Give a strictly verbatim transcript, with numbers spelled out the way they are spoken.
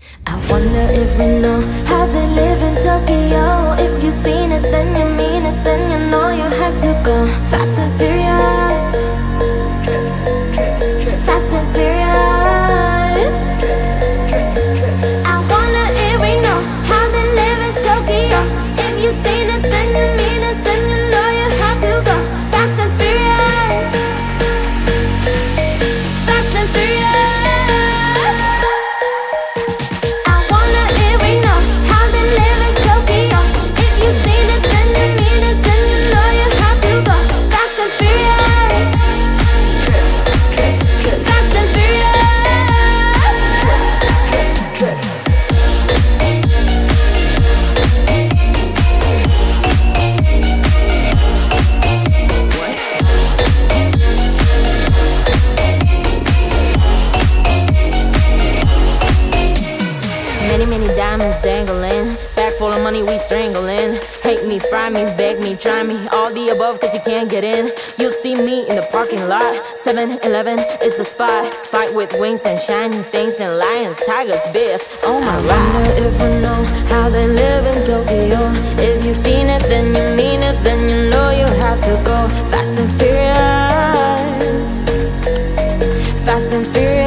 I wonder if we know how they live in Tokyo. If you've seen it, then you mean it, then you know you have to go. Fast and furious, fast and furious. I wonder if we know how they live in Tokyo. If you've seen it, then you mean it, then you know you have to go. Fast and furious, fast and furious. Many, many diamonds dangling, bag full of money we strangling. Hate me, fry me, beg me, try me, all the above cause you can't get in. You'll see me in the parking lot, seven eleven is the spot. Fight with wings and shiny things and lions, tigers, bears, oh my God. I wonder if we know how they live in Tokyo. If you've seen it, then you mean it, then you know you have to go. Fast and furious, fast and furious.